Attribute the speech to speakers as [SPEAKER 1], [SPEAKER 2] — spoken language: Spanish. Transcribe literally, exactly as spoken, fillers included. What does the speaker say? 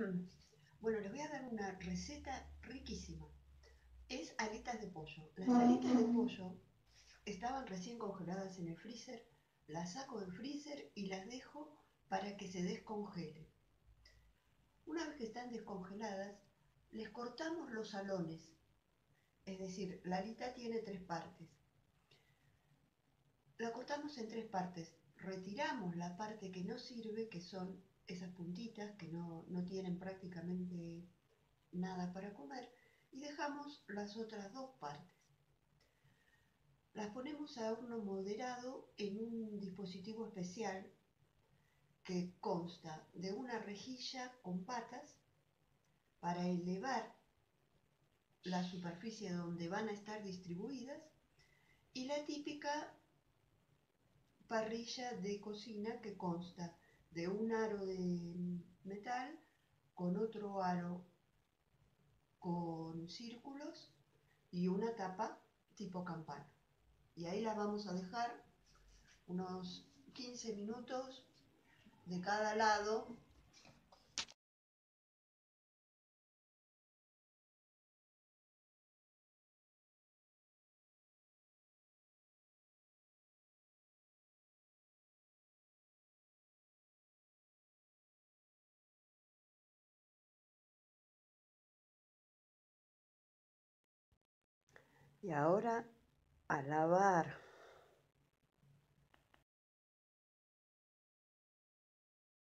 [SPEAKER 1] Bueno, les voy a dar una receta riquísima. Es alitas de pollo. Las alitas de pollo estaban recién congeladas en el freezer. Las saco del freezer y las dejo para que se descongelen. Una vez que están descongeladas, les cortamos los alones. Es decir, la alita tiene tres partes. La cortamos en tres partes. Retiramos la parte que no sirve, que son esas puntitas que no, no tienen prácticamente nada para comer, y dejamos las otras dos partes. Las ponemos a horno moderado en un dispositivo especial que consta de una rejilla con patas para elevar la superficie donde van a estar distribuidas y la típica parrilla de cocina que consta de un aro de metal con otro aro con círculos y una tapa tipo campana. Y ahí la vamos a dejar unos quince minutos de cada lado. Y ahora a lavar